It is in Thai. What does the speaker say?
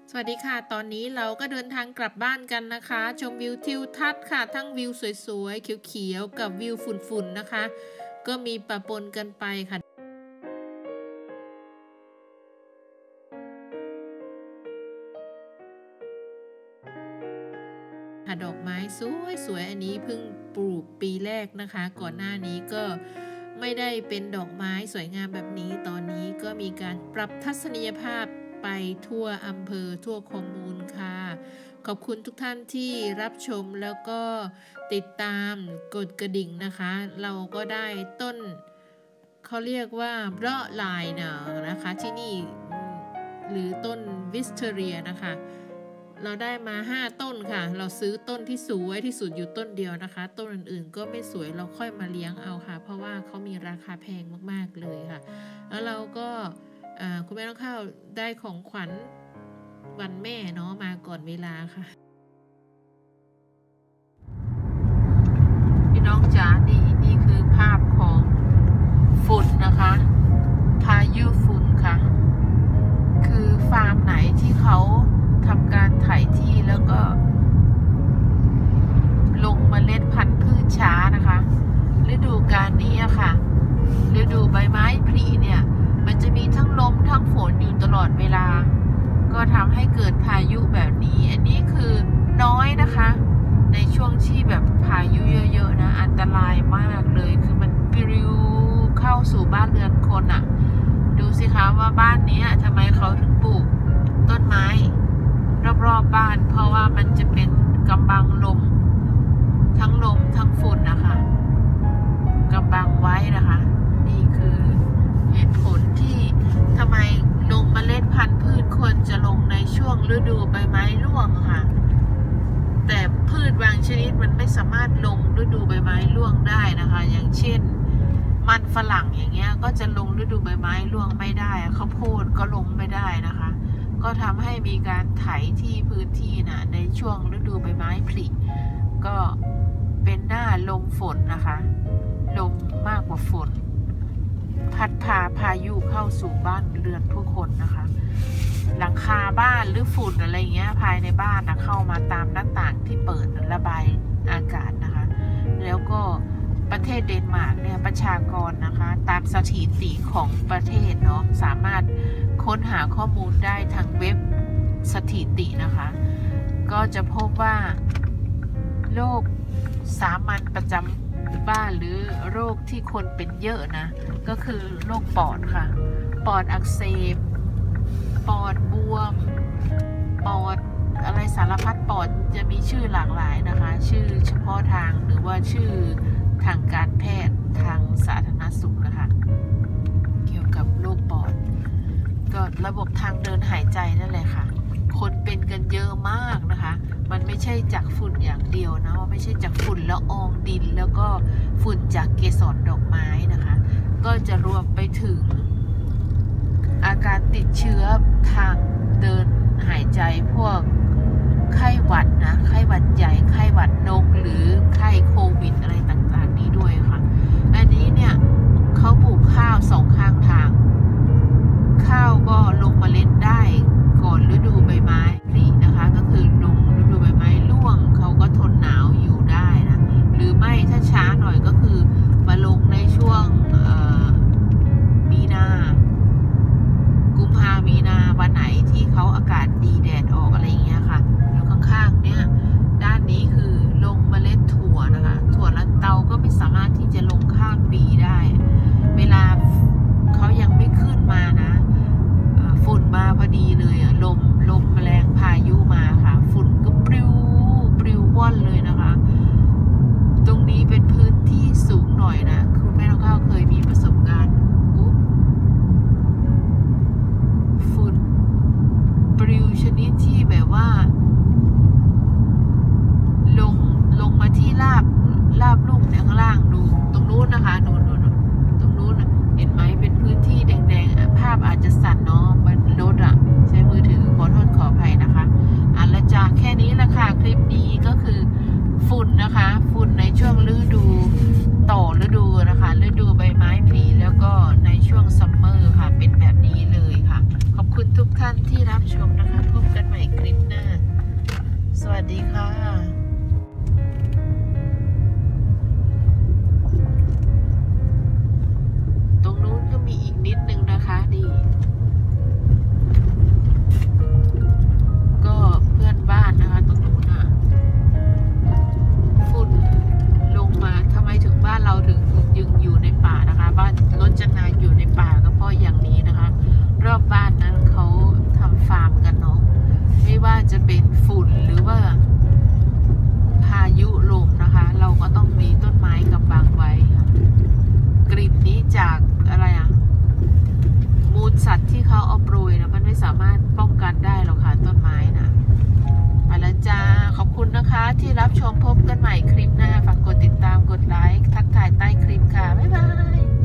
สวัสดีค่ะตอนนี้เราก็เดินทางกลับบ้านกันนะคะชมวิวทิวทัศน์ค่ะทั้งวิวสวยๆเขียวๆกับวิวฝุ่นๆนะคะก็มีปะปนกันไปค่ะดอกไม้สวยๆอันนี้เพิ่งปลูกปีแรกนะคะก่อนหน้านี้ก็ไม่ได้เป็นดอกไม้สวยงามแบบนี้ตอนนี้ก็มีการปรับทัศนียภาพไปทั่วอำเภอทั่วคอมมูนค่ะขอบคุณทุกท่านที่รับชมแล้วก็ติดตามกดกระดิ่งนะคะเราก็ได้ต้นเขาเรียกว่าเบราะลายนะคะที่นี่หรือต้นวิสเทเรียนะคะเราได้มา5ต้นค่ะเราซื้อต้นที่สวยที่สุดอยู่ต้นเดียวนะคะต้นอื่นๆก็ไม่สวยเราค่อยมาเลี้ยงเอาค่ะเพราะว่าเขามีราคาแพงมากๆเลยค่ะแล้วเราก็คุณแม่น้องข้าวได้ของขวัญวันแม่เนาะมาก่อนเวลาค่ะพี่น้องจ๋านี่คือภาพของฝุ่นนะคะพายุฝุ่นค่ะคือฟาร์มไหนที่เขาทำการไถที่แล้วก็ลงเมล็ดพันธุ์พืชช้านะคะฤดูกาลนี้ค่ะฤดูใบไม้ผลิเนี่ยมันจะมีทั้งลมทั้งฝนอยู่ตลอดเวลาก็ทำให้เกิดพายุแบบนี้อันนี้คือน้อยนะคะในช่วงที่แบบพายุเยอะๆนะอันตรายมากเลยคือมันปลิวเข้าสู่บ้านเรือนคนอ่ะดูสิคะว่าบ้านนี้ทำไมเขาถึงปลูกต้นไม้รอบๆบ้านเพราะว่ามันจะเป็นกำบังลมทั้งฝุ่นนะคะกำบังไว้นะคะนี่คือเหตุผลที่ทำไมลงเมล็ดพันธุ์พืชควรจะลงในช่วงฤดูใบไม้ร่วงค่ะแต่พืชบางชนิดมันไม่สามารถลงฤดูใบไม้ร่วงได้นะคะอย่างเช่นมันฝรั่งอย่างเงี้ยก็จะลงฤดูใบไม้ร่วงไม่ได้ข้าวโพดก็ลงไม่ได้นะคะก็ทำให้มีการไถที่พื้นที่นะในช่วงฤดูใบไม้ผลิก็เป็นหน้าลมฝนนะคะลมมากกว่าฝนพัดพายุเข้าสู่บ้านเรือนผู้คนนะคะหลังคาบ้านหรือฝุ่นอะไรเงี้ยภายในบ้านนะเข้ามาตามหน้าต่างที่เปิดระบายอากาศนะคะแล้วก็ประเทศเดนมาร์กเนี่ยประชากรนะคะตามสถิติของประเทศเนาะสามารถค้นหาข้อมูลได้ทางเว็บสถิตินะคะก็จะพบว่าโรคสามัญประจำบ้านหรือโรคที่คนเป็นเยอะนะก็คือโรคปอดค่ะปอดอักเสบปอดบวมปอดอะไรสารพัดปอดจะมีชื่อหลากหลายนะคะชื่อเฉพาะทางหรือว่าชื่อทางการแพทย์ทางสาธารณสุขนะคะเกี่ยวกับโรคปอดก็ระบบทางเดินหายใจนั่นแหละค่ะคนเป็นกันเยอะมากนะคะมันไม่ใช่จากฝุ่นอย่างเดียวนะไม่ใช่จากฝุ่นละอองดินแล้วก็ฝุ่นจากเกสรดอกไม้นะคะก็จะรวมไปถึงอาการติดเชื้อทางเดินหายใจพวกไข้หวัดนะไข้หวัดใหญ่ไข้หวัดนกหรือไข้โควิดอะไรต่างๆนี้ด้วยค่ะอันนี้เนี่ยเขาปลูกข้าว2ข้างทางข้าวก็ลงเมล็ดได้ก่อนฤดูใบไม้ผลินะคะก็คือลงฤดูใบไม้ร่วงเขาก็ทนหนาวอยู่ได้นะหรือไม่ถ้าช้าหน่อยก็คือมาลงในช่วงมีนากุมภามีนาวันไหนที่เขาอากาศดีแดดออกอะไรอย่างเงี้ยค่ะแล้วข้างๆเนี่ยด้านนี้คือลงเมล็ดถั่วนะคะถั่วลันเตาก็ไม่สามารถที่จะลงข้ามปีได้เวลาเขายังไม่ขึ้นมานะฝุ่นมาพอดีเลยลมแรงพายุมาค่ะฝุ่นก็ปลิวว่อนเลยนะคะตรงนี้เป็นพื้นที่สูงหน่อยนะคุณแม่น้องข้าวเคยมีประสบการณ์ฝุ่นปลิวชนิดที่แบบว่าลงมาที่ราบลุ่มเนี่ยข้างล่างดูตรงนู้นนะคะนู่นตรงนู้นเห็นไหมเป็นพื้นที่แดงๆภาพอาจจะสั่นเนาะมันรถใช้มือถือขอโทษขออภัยนะคะและจากแค่นี้แหละค่ะคลิปนี้ก็คือฝุ่นนะคะฝุ่นในช่วงฤดูนะคะฤดูใบไม้ผลิแล้วก็ในช่วงซัมเมอร์ค่ะเป็นแบบนี้เลยค่ะขอบคุณทุกท่านที่รับชมมนะคะพบกันใหม่คลิปหน้าสวัสดีค่ะตรงนู้นก็มีอีกนิดนึงนะคะดีก็เพื่อนบ้านนะคะตรงนู้นอ่ะฝุ่นลงมาทำไมถึงบ้านเราถึงยังอยู่ในป่านะคะบ้านรถจักรยานอยู่ในป่าก็เพราะอย่างนี้นะคะรอบบ้านนั้นเขาทำฟาร์มกันเนาะไม่ว่าจะเป็นฝุ่นหรือว่าพายุลมนะคะเราก็ต้องมีต้นไม้กำบังไว้ค่ะกลิ่นนี้จากอะไรอ่ะมูลสัตว์ที่เขาเอาโปรยนะมันไม่สามารถป้องกันได้หรอกค่ะต้นไม้นะไปแล้วจ้าขอบคุณนะคะที่รับชมพบกันใหม่คลิปหน้าฝากกดติดตามกดไลค์ทักทายใต้คลิปค่ะบ๊ายบาย